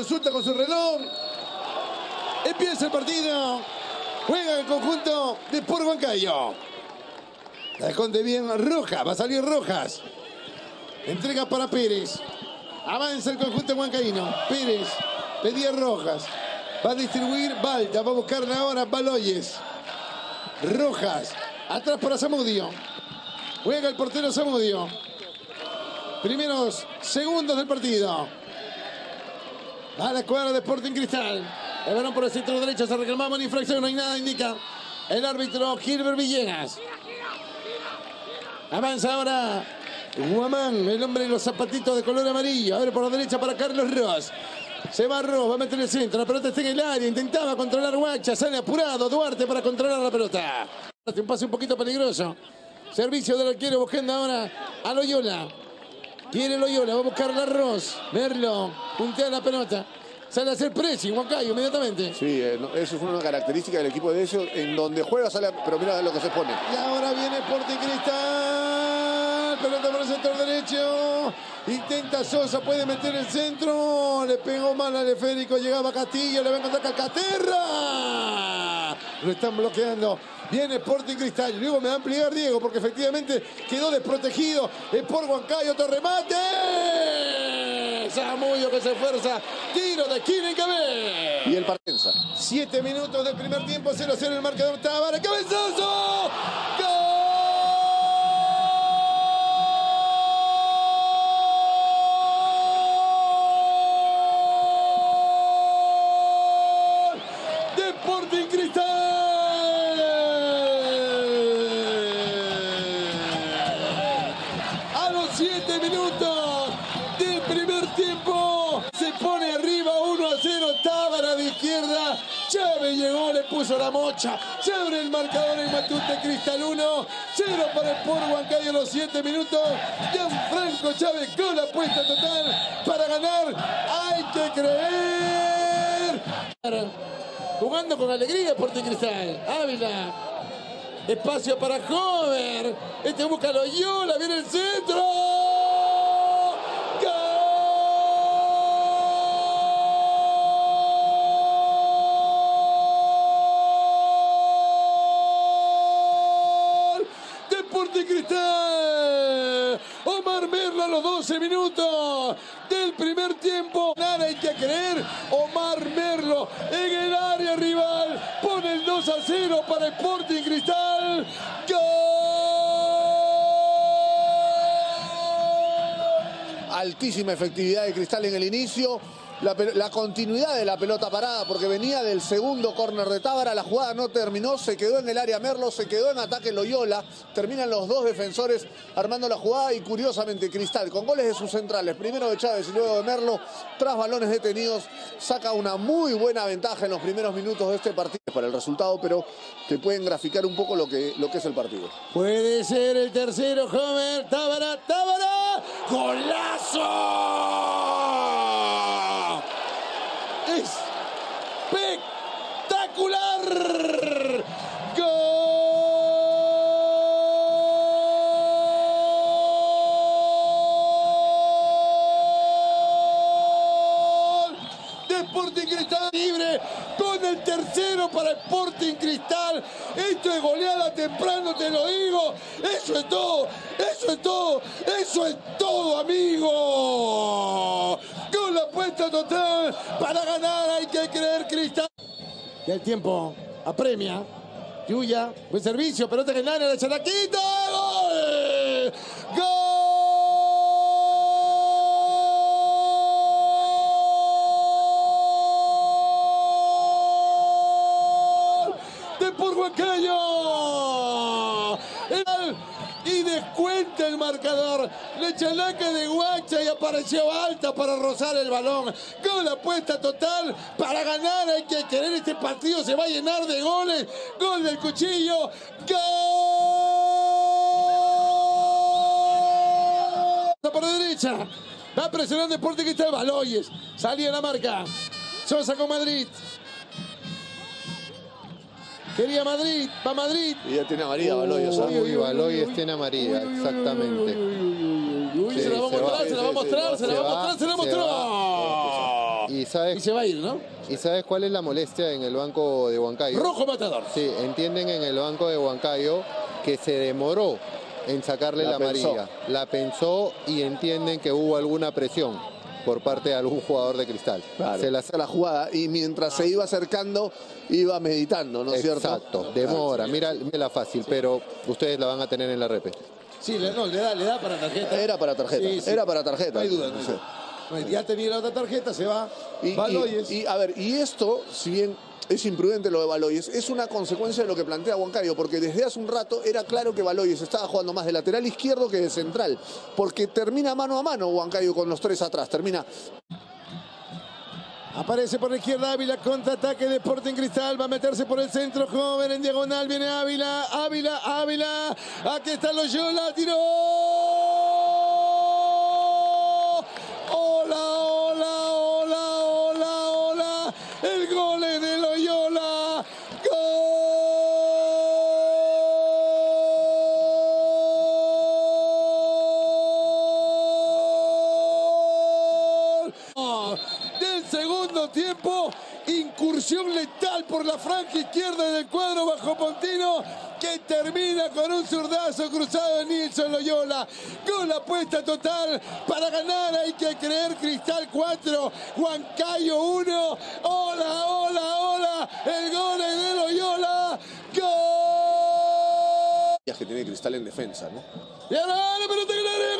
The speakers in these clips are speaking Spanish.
consulta con su reloj. Empieza el partido. Juega el conjunto de Sport Huancayo. La esconde bien Rojas. Va a salir Rojas. Entrega para Pérez. Avanza el conjunto huancaíno. Pérez. Pedía Rojas. Va a distribuir Balta. Va a buscarle ahora Baloyes. Rojas. Atrás para Zamudio. Juega el portero Zamudio. Primeros segundos del partido. Va a la escuadra de Sporting Cristal. El balón por el centro derecho. Se reclamaba una infracción. No hay nada, indica el árbitro Gilbert Villegas. Avanza ahora Guamán, el hombre de los zapatitos de color amarillo. Abre por la derecha para Carlos Ross. Se va Ross, va a meter el centro. La pelota está en el área. Intentaba controlar Guacha. Sale apurado Duarte para controlar la pelota. Un pase un poquito peligroso. Servicio del arquero buscando ahora a Loyola. Quiere Loyola, va a buscar a Ross. Merlo, puntea la pelota. Sale a hacer pressing, Huancayo, inmediatamente. Sí, eso es una característica del equipo de ellos. En donde juega sale, pero mira lo que se pone. Y ahora viene Sporting Cristal. Pelota por el sector derecho. Intenta Sosa, puede meter el centro. Le pegó mal al esférico. Llegaba Castillo, le va a encontrar Calcaterra. Lo están bloqueando. Viene Sporting Cristal. Luego me va a ampliar Diego porque efectivamente quedó desprotegido. Sport Huancayo, otro remate. Zamudio que se esfuerza. Tiro de esquina en cabeza. Y el Partenza. 7 minutos del primer tiempo. 0-0 el marcador. Tábara. ¡Cabezazo! ¡Gol! De Sporting Cristal. A los 7 minutos del primer tiempo se pone arriba 1-0 Tábara de izquierda. Chávez llegó, le puso la mocha. Se abre el marcador en Matute. Cristal 1, 0 para Sport Huancayo a los 7 minutos. Gianfranco Chávez con la apuesta total para ganar. Hay que creer. Jugando con alegría Sporting Cristal. Ávila. Espacio para Hover. Este busca Loyola. Viene el centro. ¡Gol! De Sporting Cristal. Omar Merlo a los 12 minutos del primer tiempo. Nada hay que creer. Omar Merlo en el área rival. Pone el 2-0 para Sporting Cristal. ¡Gol! Altísima efectividad de Cristal en el inicio. La continuidad de la pelota parada porque venía del segundo córner de Tábara. La jugada no terminó, se quedó en el área Merlo, se quedó en ataque Loyola. Terminan los dos defensores armando la jugada y curiosamente Cristal con goles de sus centrales, primero de Chávez y luego de Merlo, tras balones detenidos, saca una muy buena ventaja en los primeros minutos de este partido para el resultado, pero que pueden graficar un poco lo que es el partido. Puede ser el tercero, Homer. Tábara, Tábara. ¡Golazo! ¡Espectacular! ¡Gol! De Sporting Cristal libre con el tercero para Sporting Cristal. Esto es goleada temprano, te lo digo. Eso es todo, eso es todo, eso es todo, amigo. Con la apuesta total para ganar hay que creer Cristal. Y el tiempo apremia. Yuya, buen servicio, pelota en el área, la chalaquita. ¡Gol! ¡Gol! De Sport Huancayo. Y descuenta el marcador. Le chalaca de Guacha y apareció alta para rozar el balón. Con la apuesta total para ganar hay que querer. Este partido se va a llenar de goles. Gol del Cuchillo. ¡Gol! Por la derecha. Va presionando Sporting Cristal. Baloyes. Salía la marca. Sosa con Madrid. Quería Madrid, va Madrid. Y ya tiene amarilla Baloyes. Uy, Baloyes tiene amarilla, exactamente. Se la va a mostrar, se la va a mostrar, se la va a mostrar, se la mostró. Y se va a ir, ¿no? ¿Y sabes cuál es la molestia en el banco de Huancayo? Rojo matador. Sí, entienden en el banco de Huancayo que se demoró en sacarle la amarilla. La pensó y entienden que hubo alguna presión por parte de algún jugador de Cristal. Claro. Se le hace la jugada y mientras se iba acercando, iba meditando, ¿no es cierto? Exacto, demora. Mira fácil, pero ustedes la van a tener en la repe. Sí, le da para tarjeta. Era para tarjeta, sí, sí. Era para tarjeta. No hay duda, no hay duda. Ya tenía la otra tarjeta, se va. Baloyes. Y esto, si bien es imprudente lo de Baloyes, es una consecuencia de lo que plantea Huancayo, porque desde hace un rato era claro que Baloyes estaba jugando más de lateral izquierdo que de central, porque termina mano a mano Huancayo con los tres atrás, termina. Aparece por la izquierda Ávila, contraataque de Sporting Cristal, va a meterse por el centro, joven en diagonal, viene Ávila, aquí está Loyola, tiró. Hola, el gol es de Loyola, gol del segundo tiempo, incursión letal por la franja izquierda del cuadro bajo Pontino, que termina con un zurdazo cruzado de Nilson Loyola. Gol apuesta total para ganar, hay que creer. Cristal 4, Huancayo 1. Hola, el gol es de Loyola. ¡Gol! Que tiene Cristal en defensa, ¿no? Y ahora la pelota que le agrega,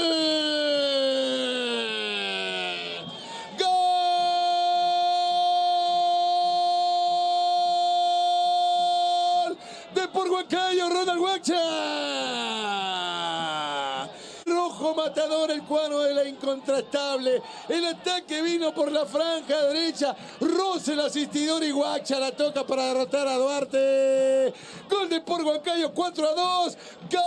gol por Huancayo, Ronald Guacha. Rojo matador, el cuadro de la incontrastable. El ataque vino por la franja derecha. Roce el asistidor y Guacha la toca para derrotar a Duarte. Gol de por Huancayo, 4-2. ¡Gol!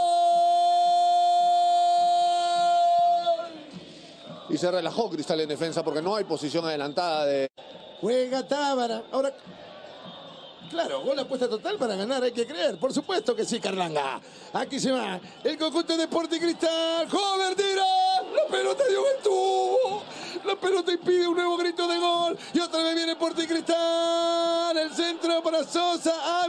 Y se relajó Cristal en defensa porque no hay posición adelantada de... Juega Tábara. Ahora... Claro, gol apuesta total para ganar, hay que creer. Por supuesto que sí, Carlanga. Aquí se va el conjunto de Sporting Cristal. ¡Joven, tira! La pelota dio el tubo. La pelota impide un nuevo grito de gol. Y otra vez viene Sporting Cristal. El centro para Sosa.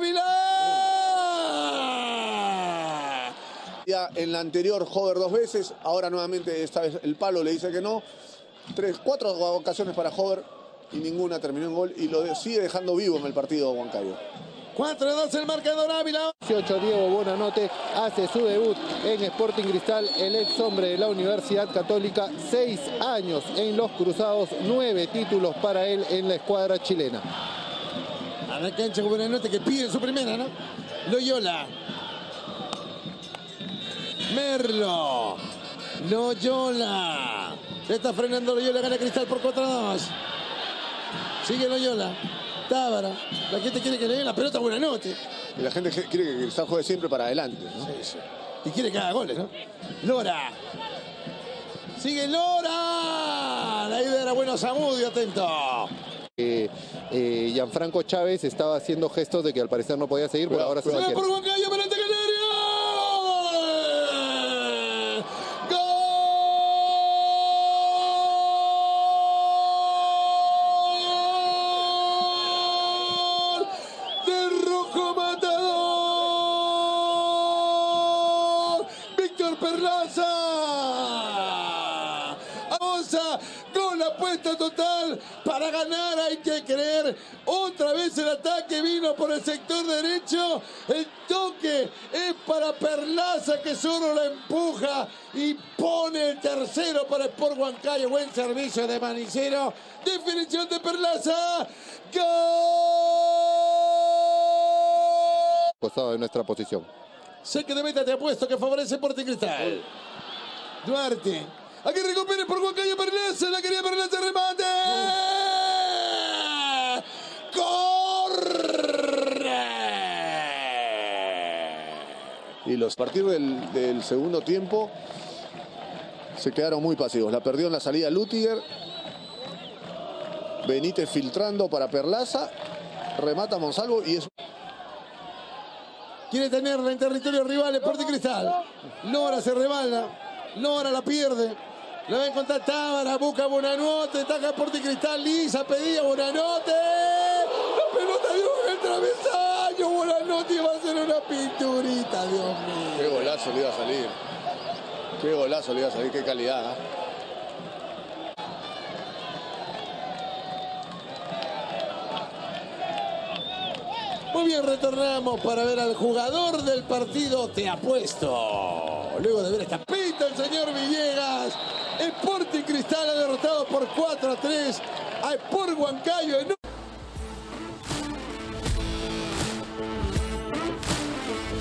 Ávila. Ya en la anterior, Hover 2 veces. Ahora nuevamente, esta vez el palo le dice que no. 4 ocasiones para Hover. Y ninguna terminó en gol y lo sigue dejando vivo en el partido de Huancayo. 4-2 el marcador, Ávila. 18, Diego Bonanote hace su debut en Sporting Cristal, el ex hombre de la Universidad Católica. 6 años en los cruzados, 9 títulos para él en la escuadra chilena. A la cancha con Bonanote que pide su primera, ¿no? Loyola. Merlo. Loyola. Se está frenando Loyola, gana Cristal por 4-2. Sigue Loyola, Tábara, la gente quiere que le den la pelota a Buenanote. Y la gente quiere que Cristal juegue siempre para adelante, ¿no? Sí. Y quiere que haga goles, ¿no? Lora. Sigue Lora. La idea era bueno, Zamudio, atento. Gianfranco Chávez estaba haciendo gestos de que al parecer no podía seguir, pero ahora se va a por Huancayo, adelante, Canario. Gol apuesta total para ganar, hay que creer. Otra vez el ataque vino por el sector derecho. El toque es para Perlaza, que solo la empuja y pone el tercero para Sport Huancayo. Buen servicio de Manicero. Definición de Perlaza. ¡Gol! Costado de nuestra posición. Saque de meta, te apuesto que favorece Sporting Cristal. Duarte. Aquí recupere por Huancayo, Perlaza. La quería Perlaza, remate. ¡Corre! Y a partir del segundo tiempo se quedaron muy pasivos. La perdió en la salida Lutiger. Benítez filtrando para Perlaza. Remata Monsalvo y es... Quiere tenerla en territorio rival, Sporting Cristal. Lora se rebala. Lora la pierde. Lo va a encontrar Tábara, busca Buonanotte, taca Sporting Cristal, lisa, pedía Buonanotte. La pelota dio en el travesaño, Buonanotte va a hacer una pinturita, Dios mío. Qué golazo le iba a salir. Qué golazo le iba a salir, qué calidad. Muy bien, retornamos para ver al jugador del partido. Te apuesto. Luego de ver esta pinta, el señor Villegas. Sporting Cristal ha derrotado por 4-3 a Sport Huancayo.